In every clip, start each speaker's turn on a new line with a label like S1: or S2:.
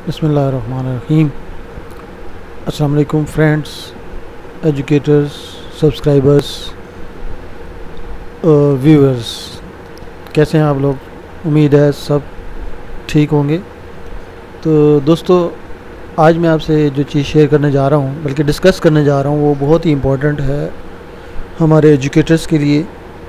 S1: बिस्मिल्लाहिर्रहमानिर्रहीम। अस्सलाम वालेकुम फ्रेंड्स, एजुकेटर्स, सब्सक्राइबर्स, व्यूअर्स, कैसे हैं आप लोग? उम्मीद है सब ठीक होंगे। तो दोस्तों, आज मैं आपसे जो चीज़ शेयर करने जा रहा हूँ, बल्कि डिस्कस करने जा रहा हूँ, वो बहुत ही इम्पोर्टेंट है हमारे एजुकेटर्स के लिए।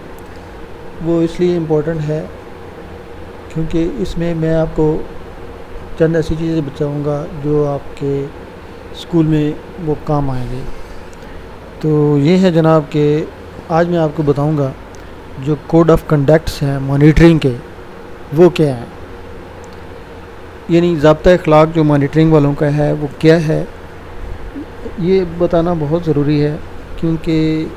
S1: वो इसलिए इम्पोर्टेंट है क्योंकि इसमें मैं आपको चंद ऐसी चीज़ें बताऊँगा जो आपके स्कूल में वो काम आएंगे। तो ये है जनाब कि आज मैं आपको बताऊँगा जो कोड ऑफ कंडक्ट्स हैं मॉनिटरिंग के, वो क्या हैं। यानी ज़ाब्ता-ए-इख्लाक जो मॉनिटरिंग वालों का है वो क्या है, ये बताना बहुत ज़रूरी है क्योंकि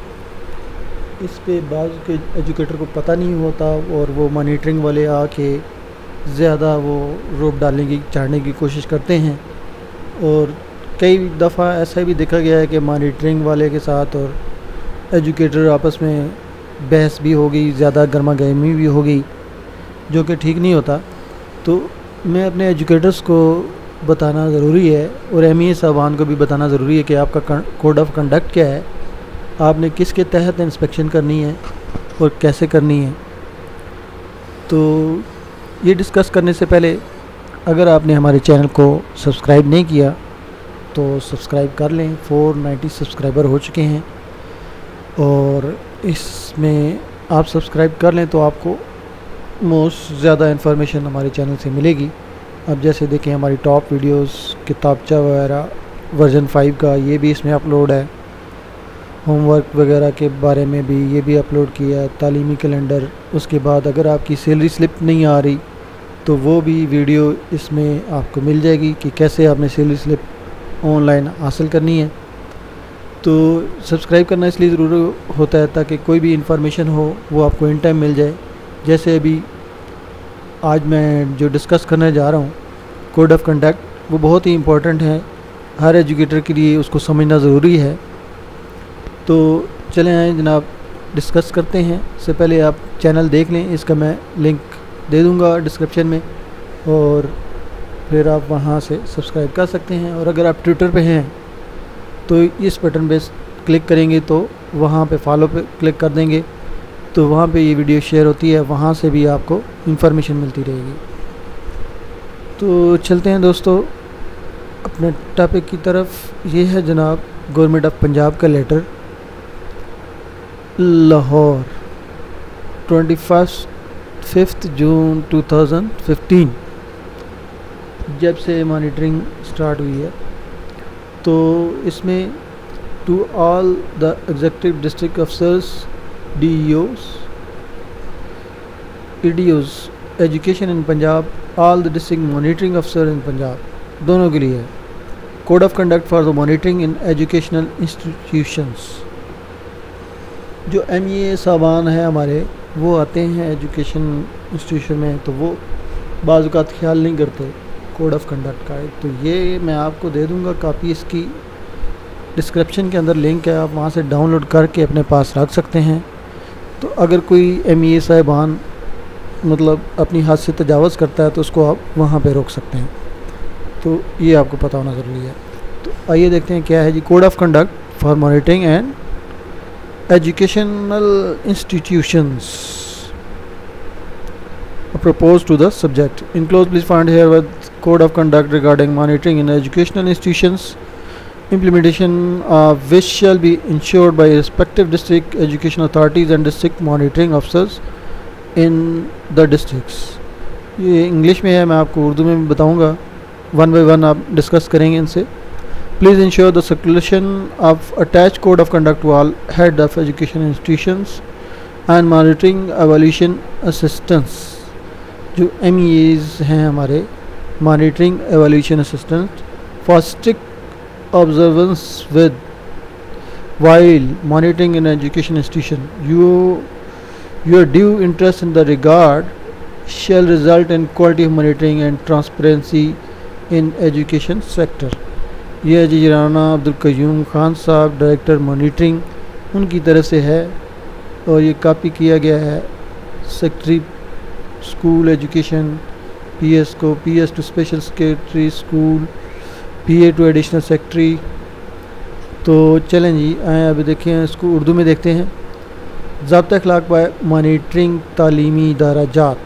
S1: इस पे बाज़ के एजुकेटर को पता नहीं होता और वो मॉनिटरिंग वाले आके ज़्यादा वो रोक डालने की चाहने की कोशिश करते हैं। और कई दफ़ा ऐसा भी देखा गया है कि मॉनिटरिंग वाले के साथ और एजुकेटर आपस में बहस भी हो गई, ज़्यादा गर्मा गर्मी भी हो गई, जो कि ठीक नहीं होता। तो मैं अपने एजुकेटर्स को बताना ज़रूरी है और MEA साहबान को भी बताना ज़रूरी है कि आपका कोड ऑफ कंडक्ट क्या है, आपने किसके तहत इंस्पेक्शन करनी है और कैसे करनी है। तो ये डिस्कस करने से पहले अगर आपने हमारे चैनल को सब्सक्राइब नहीं किया तो सब्सक्राइब कर लें। 490 सब्सक्राइबर हो चुके हैं और इसमें आप सब्सक्राइब कर लें तो आपको मोस्ट ज़्यादा इन्फॉर्मेशन हमारे चैनल से मिलेगी। अब जैसे देखें, हमारी टॉप वीडियोस, किताबचा वगैरह वर्जन 5 का ये भी इसमें अपलोड है। होमवर्क वगैरह के बारे में भी ये भी अपलोड किया है, तालीमी कैलेंडर। उसके बाद अगर आपकी सैलरी स्लिप नहीं आ रही तो वो भी वीडियो इसमें आपको मिल जाएगी कि कैसे आपने सैलरी स्लिप ऑनलाइन हासिल करनी है। तो सब्सक्राइब करना इसलिए ज़रूरी होता है ताकि कोई भी इंफॉर्मेशन हो वो आपको इन टाइम मिल जाए। जैसे अभी आज मैं जो डिस्कस करने जा रहा हूँ कोड ऑफ कंडक्ट, वो बहुत ही इम्पोर्टेंट है, हर एजुकेटर के लिए उसको समझना ज़रूरी है। तो चलें आए जनाब, डिस्कस करते हैं। इससे पहले आप चैनल देख लें, इसका मैं लिंक दे दूंगा डिस्क्रिप्शन में और फिर आप वहां से सब्सक्राइब कर सकते हैं। और अगर आप ट्विटर पे हैं तो इस बटन पे क्लिक करेंगे तो वहां पे फॉलो पे क्लिक कर देंगे तो वहां पे ये वीडियो शेयर होती है, वहां से भी आपको इन्फॉर्मेशन मिलती रहेगी। तो चलते हैं दोस्तों अपने टॉपिक की तरफ। ये है जनाब गवर्नमेंट ऑफ पंजाब का लेटर, लाहौर, 5 जून 2015 जब से मॉनिटरिंग स्टार्ट हुई है। तो इसमें to all the executive district officers, DEOs, EDOs, education in Punjab, all the district monitoring officer in Punjab, दोनों के लिए है code of conduct for the monitoring in educational institutions. जो MEA साहबान है हमारे, वो आते हैं एजुकेशन इंस्टीट्यूशन में तो वो बाज़ औक़ात ख्याल नहीं करते कोड ऑफ कंडक्ट का। तो ये मैं आपको दे दूंगा कापी, इसकी डिस्क्रिप्शन के अंदर लिंक है, आप वहाँ से डाउनलोड करके अपने पास रख सकते हैं। तो अगर कोई MEA साहबान मतलब अपनी हद से तजावज़ करता है तो उसको आप वहाँ पे रोक सकते हैं। तो ये आपको पता होना ज़रूरी है। तो आइए देखते हैं क्या है जी code of conduct for monitoring and educational institutions proposed to the subject. Enclosed please find here with code of conduct regarding monitoring in educational institutions, implementation of which shall be ensured by respective district education authorities and district monitoring officers in the districts. ये English में है, मैं आपको उर्दू में भी बताऊंगा, one by one आप discuss करेंगे इनसे। Please ensure the circulation of attached code of conduct to all head of education institutions and monitoring evaluation assistants। जो MEAs हैं हमारे, monitoring evaluation assistants, for strict observance with while monitoring in education institution. Your due interest in the regard shall result in quality of monitoring and transparency in education sector। ये है जी राना अब्दुल कयूम खान साहब, director monitoring, उनकी तरफ से है और ये copy किया गया है सेक्रेटरी स्कूल एजुकेशन पीएस को, PS to special secretary school, PA to additional secretary. तो चलें जी, आए अभी देखें इसको उर्दू में देखते हैं। ज़ाब्ता-ए-इखलाक बाय मॉनिटरिंग तालीमी इदारा जात,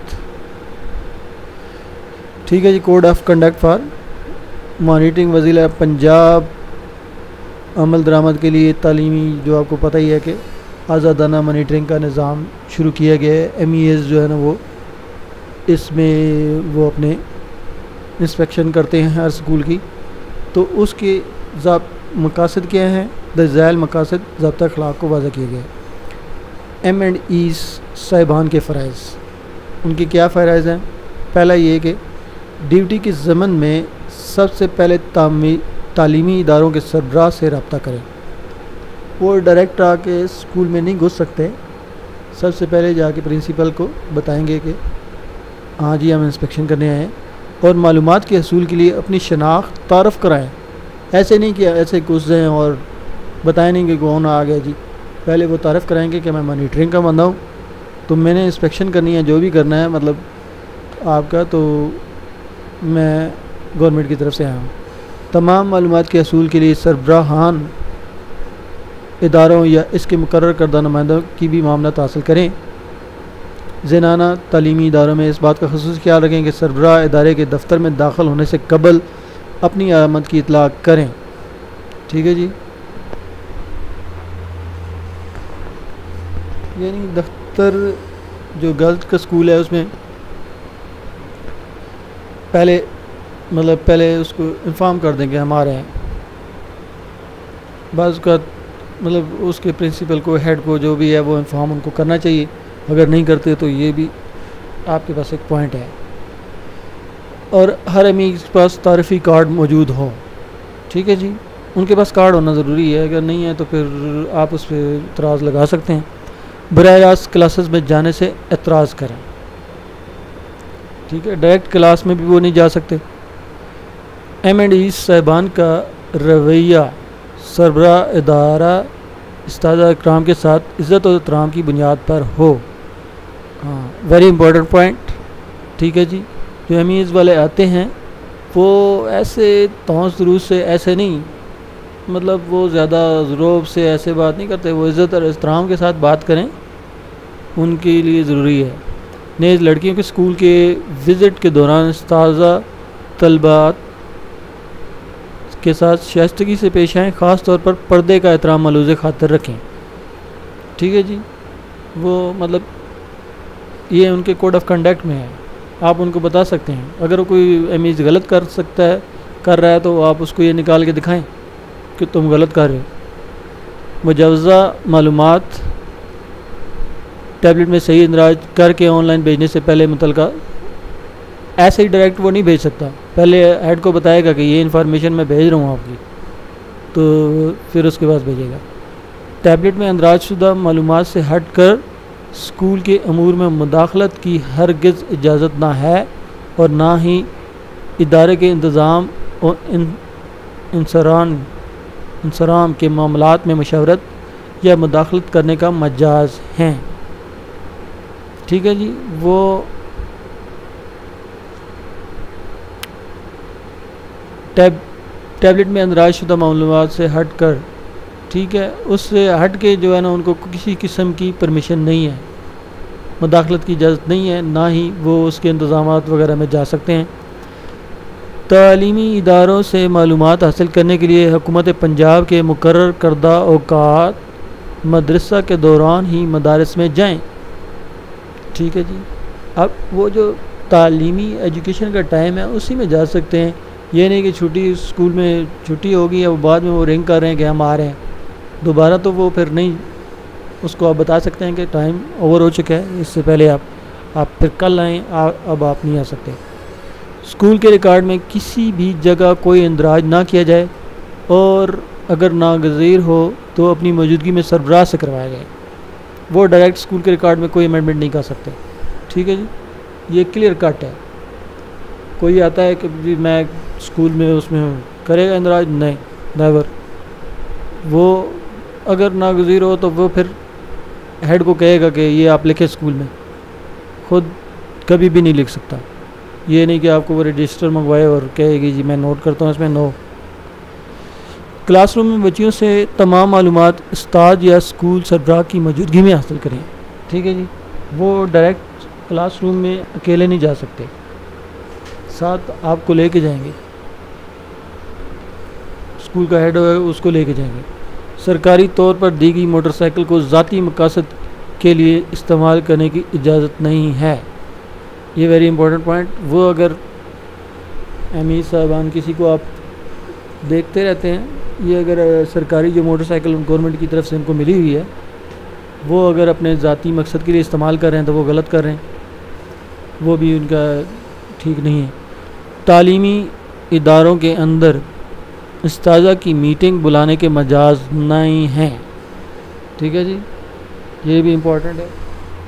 S1: ठीक है जी। Code of conduct for monitoring वज़ीर पंजाब अमल दरामद के लिए तालीमी, जो आपको पता ही है कि आज़ादाना मॉनिटरिंग का निज़ाम शुरू किया गया है। MEAs जो है ना वो इसमें वो अपने इंस्पेक्शन करते हैं हर स्कूल की। तो उसके मकासद क्या हैं? द ज़ैल मकासद ज़ाब्ता-ए-इखलाक को वाज़ा किया गया है। M&Es साहिबान के फ़राइज़, उनके क्या फ़राइज़ हैं? पहला ये कि ड्यूटी के ज़मन में सबसे पहले तालीमी इदारों के सरबराह से रब्ता करें। वो डायरेक्ट आके स्कूल में नहीं घुस सकते, सबसे पहले जाके प्रिंसिपल को बताएंगे कि हाँ जी हम इंस्पेक्शन करने आए हैं, और मालूमात के हसूल के लिए अपनी शनाख्त तारफ़ कराएँ। ऐसे नहीं कि ऐसे घुस जाएँ और बताएं नहीं कि कौन आ गया जी। पहले वो तारफ़ कराएंगे कि मैं मॉनिटरिंग का बंदा हूँ, तो मैंने इंस्पेक्शन करनी है, जो भी करना है मतलब आपका, तो मैं गवर्नमेंट की तरफ से आया हूँ। तमाम मालूमात के हसूल के लिए सरबराहान इदारों या इसके मुकर्रर करदा नुमाइंदों की भी मामलात हासिल करें। ज़नाना तालीमी इदारों में इस बात का ख़ुसूसी ख्याल रखें कि सरबराह इदारे के दफ्तर में दाखिल होने से कबल अपनी आमद की इतला करें, ठीक है जी। यानी दफ्तर जो गर्ल्स का स्कूल है उसमें पहले उसको इन्फॉर्म कर देंगे हम आ रहे हैं। बाज़ का मतलब उसके प्रिंसिपल को, हेड को, जो भी है वो इन्फॉर्म उनको करना चाहिए। अगर नहीं करते तो ये भी आपके पास एक पॉइंट है। और हर अमीर के पास तारीफ़ी कार्ड मौजूद हो, ठीक है जी। उनके पास कार्ड होना ज़रूरी है, अगर नहीं है तो फिर आप उस पर एतराज़ लगा सकते हैं। बराह रास्त क्लासेस में जाने से एतराज़ करें, ठीक है। डायरेक्ट क्लास में भी वो नहीं जा सकते। M&Es साहिबान का रवैया सरबराह इदारा उस्ताद इकराम के साथ इज़्ज़त और एहतराम की बुनियाद पर हो। हाँ, वेरी इंपॉर्टेंट पॉइंट, ठीक है जी। जो MEAs वाले आते हैं वो ऐसे तौस दुरूस से ऐसे नहीं, मतलब वो ज़्यादा ज़रूब से ऐसे बात नहीं करते, वो इज़्ज़त और एहतराम के साथ बात करें, उनके लिए ज़रूरी है। नेज़ लड़कियों के स्कूल के विज़िट के दौरान ताज़ा तलबात के साथ शाइस्तगी से पेश आएँ, ख़ास तौर पर पर्दे का एहतराम मलूज़ खातिर रखें, ठीक है जी। वो मतलब ये उनके कोड ऑफ कंडक्ट में है, आप उनको बता सकते हैं। अगर कोई MEAs गलत कर रहा है तो आप उसको ये निकाल के दिखाएं कि तुम गलत कर रहे हो। मुजवज़ा मालूमात टैबलेट में सही इंदराज करके ऑनलाइन भेजने से पहले मुतलका ऐसे ही डायरेक्ट वो नहीं भेज सकता, पहले हेड को बताएगा कि ये इन्फॉर्मेशन मैं भेज रहा हूँ आपकी, तो फिर उसके बाद भेजेगा। टैबलेट में अंदराज शुदा मालूमात से हट कर स्कूल के अमूर में मुदाखलत की हरगिज़ इजाज़त ना है, और ना ही इदारे के इंतज़ाम और इंसराम के मामलात में मशवरत या मुदाखलत करने का मजाज हैं, ठीक है जी। वो टैबलेट में अंदराज शुदा मालूमात से हट कर, ठीक है, उससे हट के जो है ना उनको किसी किस्म की परमिशन नहीं है, मुदाखलत की इजाज़त नहीं है, ना ही वो उसके इंतज़ामात वगैरह में जा सकते हैं। तालीमी इदारों से मालूमात हासिल करने के लिए हुकूमत पंजाब के मुकर्रर करदा औकात मदरसा के दौरान ही मदारस में जाएं, ठीक है जी। अब वो जो तालीमी एजुकेशन का टाइम है उसी में जा सकते हैं, ये नहीं कि छुट्टी स्कूल में छुट्टी होगी अब बाद में वो रिंग कर रहे हैं कि हम आ रहे हैं दोबारा, तो वो फिर नहीं, उसको आप बता सकते हैं कि टाइम ओवर हो चुका है, इससे पहले आप फिर कल आएँ, अब आप नहीं आ सकते। स्कूल के रिकॉर्ड में किसी भी जगह कोई इंदराज ना किया जाए, और अगर नागज़ीर हो तो अपनी मौजूदगी में सरबराह से करवाया जाए। वो डायरेक्ट स्कूल के रिकॉर्ड में कोई अमेंडमेंट नहीं कर सकते, ठीक है जी। ये क्लियर कट है। कोई आता है कि जी मैं स्कूल में उसमें करेगा इंदराज, नहीं, नेवर। वो अगर नागज़ीर हो तो वो फिर हेड को कहेगा कि ये आप लिखे स्कूल में, खुद कभी भी नहीं लिख सकता। ये नहीं कि आपको वो रजिस्टर मंगवाए और कहेगी जी मैं नोट करता हूँ इसमें, नो। क्लासरूम में बच्चियों से तमाम मालूमात उस्ताद या स्कूल सरबराह की मौजूदगी में हासिल करें। ठीक है जी, वो डायरेक्ट क्लासरूम में अकेले नहीं जा सकते, साथ आपको लेके जाएंगे, स्कूल का हेड होगा उसको लेके जाएंगे। सरकारी तौर पर दी गई मोटरसाइकिल को ज़ाती मकासद के लिए इस्तेमाल करने की इजाज़त नहीं है। ये वेरी इंपॉर्टेंट पॉइंट। वो अगर एमई साहबान किसी को आप देखते रहते हैं, ये अगर सरकारी जो मोटरसाइकिल गवर्नमेंट की तरफ से उनको मिली हुई है, वो अगर अपने ज़ाती मकसद के लिए इस्तेमाल कर रहे हैं तो वो गलत कर रहे हैं, वो भी उनका ठीक नहीं है। तालीमी इदारों के अंदर उस्ताज़ा की मीटिंग बुलाने के मजाज नहीं हैं। ठीक है जी, ये भी इम्पोर्टेंट है।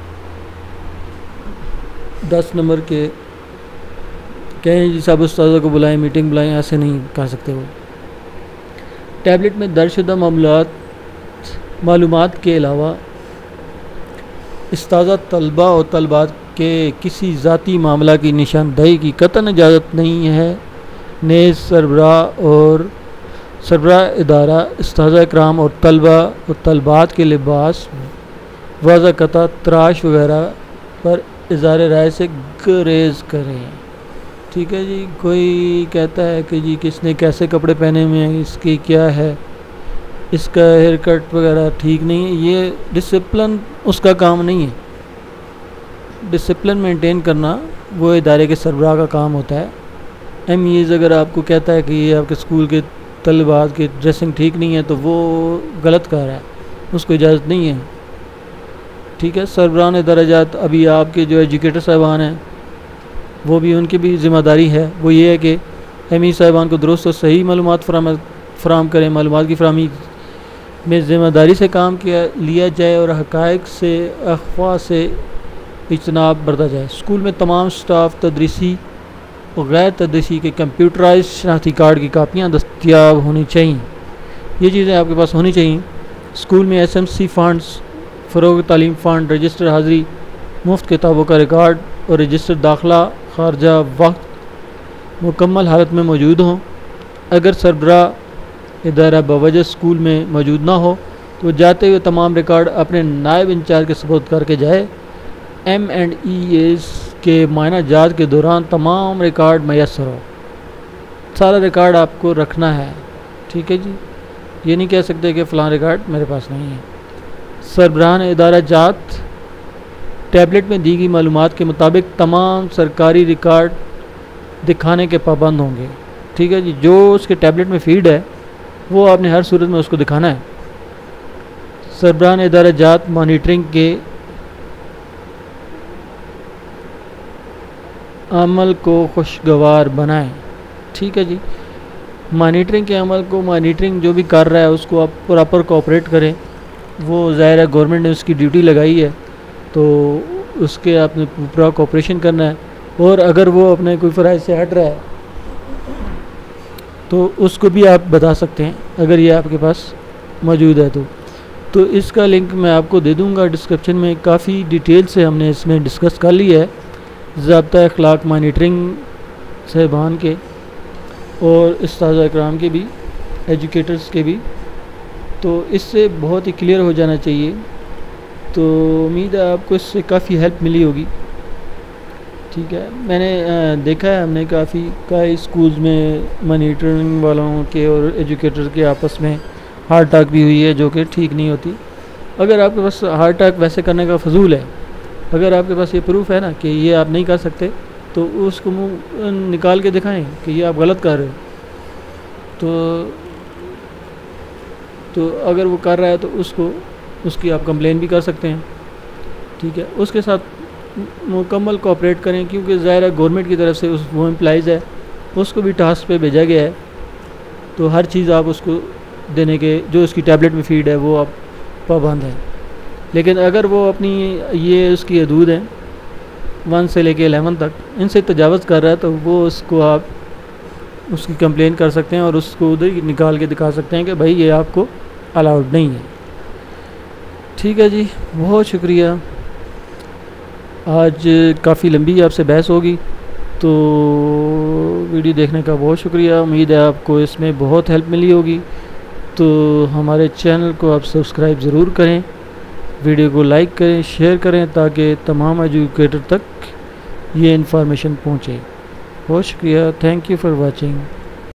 S1: 10 नंबर के कहें जी सब उस्ताज़ा को बुलाएं, मीटिंग बुलाएं, ऐसे नहीं कह सकते वो। टैबलेट में दर्जशुदा मालूमात के अलावा उस्ताज़ा तलबा और तलबात के किसी ज़ाती मामला की निशानदही की कतन इजाज़त नहीं है। नेज़ सरबराह इदारा उस्ताज़ा इकराम और तलबा और तलबात के लिबास, वज़ाकता, तराश वगैरह पर इज़हार राय से गुरेज करें। ठीक है जी, कोई कहता है कि जी किसने कैसे कपड़े पहने हुए हैं, इसकी क्या है, इसका हेयर कट वगैरह ठीक नहीं है, ये डिसिप्लिन उसका काम नहीं है। डिसिप्लिन मेंटेन करना वो इदारे के सरबराह का काम होता है। MEAs अगर आपको कहता है कि ये आपके स्कूल के तलबात की ड्रेसिंग ठीक नहीं है तो वो गलत कर रहा है, उसको इजाज़त नहीं है। ठीक है, सरबराह दर्जात अभी आपके जो एजुकेटर साहबान हैं वो भी, उनकी भी ज़िम्मेदारी है। वो ये है कि MEA साहबान को दुरुस्त और सही मालूमात फराहम करें, मालूमात की फराहमी में ज़िम्मेदारी से काम लिया जाए और हक़ाइक़ से अफ़वाह से इज्तनाब बरता जाए। स्कूल में तमाम स्टाफ तदरीसी और गैर तदरीसी के कंप्यूटराइज शनाख्ती कार्ड की कापियाँ दस्तयाब होनी चाहिए। ये चीज़ें आपके पास होनी चाहिए। स्कूल में SMC फ़ंड्स, फ़रोग़ तालीम फ़ंड, रजिस्टर हाज़िरी, मुफ्त किताबों का रिकॉर्ड और रजिस्टर दाखिला खारजा वक्त मुकम्मल हालत में मौजूद हों। अगर सरबराह इदारा बवजह स्कूल में मौजूद ना हो तो जाते हुए तमाम रिकॉर्ड अपने नायब इंचार्ज के सुपुर्द करके जाए। M&EAs के मायना जात के दौरान तमाम रिकॉर्ड मैसर हो, सारा रिकॉर्ड आपको रखना है। ठीक है जी, ये नहीं कह सकते कि फ़लाँ रिकॉर्ड मेरे पास नहीं है। सरबराह इदारा जात टैबलेट में दी गई मालूमात के मुताबिक तमाम सरकारी रिकॉर्ड दिखाने के पाबंद होंगे। ठीक है जी, जो उसके टैबलेट में फीड है वो आपने हर सूरत में उसको दिखाना है। सरबराह इदारा जात मॉनिटरिंग के अमल को खुशगवार बनाएं। ठीक है जी, मॉनिटरिंग के अमल को, मॉनिटरिंग जो भी कर रहा है उसको आप प्रॉपर कोऑपरेट करें। वो ज़ाहिर है गवर्नमेंट ने उसकी ड्यूटी लगाई है तो उसके आपने पूरा कोऑपरेशन करना है। और अगर वो अपने कोई फ़राइज़ से हट रहा है तो उसको भी आप बता सकते हैं अगर ये आपके पास मौजूद है तो इसका लिंक मैं आपको दे दूंगा डिस्क्रिप्शन में। काफ़ी डिटेल से हमने इसमें डिस्कस कर लिया है ज़ाबता-ए-इख़्लाक़ मॉनिटरिंग साहिबान के और उस्ताज़ इकराम के भी, एजुकेटर्स के भी, तो इससे बहुत ही क्लियर हो जाना चाहिए। तो उम्मीद है आपको इससे काफ़ी हेल्प मिली होगी। ठीक है, मैंने देखा है, हमने कई स्कूल्स में मॉनिटरिंग वालों के और एजुकेटर के आपस में हार्ट टॉक भी हुई है जो कि ठीक नहीं होती। अगर आपके पास हार्ट टॉक वैसे करने का फजूल है, अगर आपके पास ये प्रूफ है ना कि ये आप नहीं कर सकते तो उसको मुँह निकाल के दिखाएं कि ये आप गलत कर रहे हो। तो अगर वो कर रहा है तो उसकी आप कंप्लेन भी कर सकते हैं। ठीक है, उसके साथ मुकम्मल कोऑपरेट करें क्योंकि ज़ाहिर है गवर्नमेंट की तरफ से वो एम्प्लॉइज़ है, उसको भी टास्क पे भेजा गया है। तो हर चीज़ आप उसको देने के, जो उसकी टैबलेट में फीड है वो आप पाबंद हैं। लेकिन अगर वो अपनी ये उसकी हदूद हैं 1 से लेके 11 तक, इनसे तजावज़ कर रहा है तो वो उसको आप उसकी कंप्लेन कर सकते हैं और उसको उधर ही निकाल के दिखा सकते हैं कि भाई ये आपको अलाउड नहीं है। ठीक है जी, बहुत शुक्रिया। आज काफ़ी लंबी आपसे बहस होगी तो वीडियो देखने का बहुत शुक्रिया। उम्मीद है आपको इसमें बहुत हेल्प मिली होगी। तो हमारे चैनल को आप सब्सक्राइब ज़रूर करें, वीडियो को लाइक करें, शेयर करें, ताकि तमाम एजुकेटर तक ये इन्फॉर्मेशन पहुँचे। बहुत शुक्रिया। Thank you for watching.